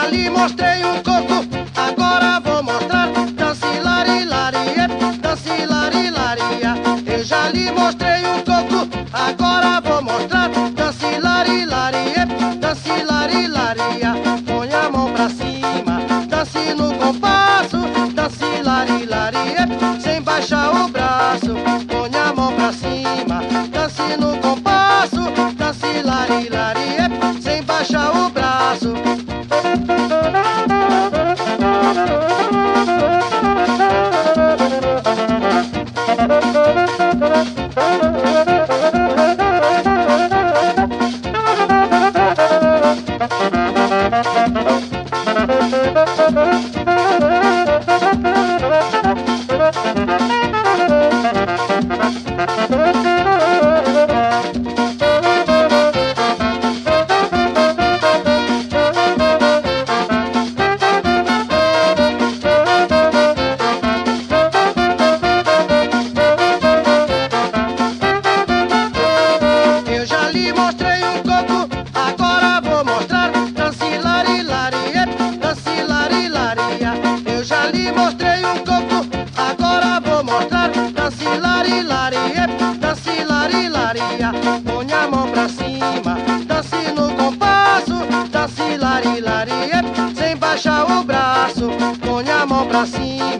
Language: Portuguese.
já lhe mostrei um coco, agora vou mostrar. Dance lari larie, dance lari laria. Eu já lhe mostrei um coco, agora vou mostrar. Dance lari larie, dance lari laria. Põe a mão pra cima, dance no compasso. Dance lari larie, sem baixar o braço. Põe a mão pra cima, dance no compasso. Dance lari larie, sem baixar o braço. Eu já lhe mostrei um coco, agora vou mostrar. Dance lari larie, dance lari laria. Eu já lhe mostrei um coco, agora vou mostrar. Dance lari larie, dance lari laria. Põe a mão pra cima, dance no compasso. Dance lari larie, sem baixar o braço. Põe a mão pra cima.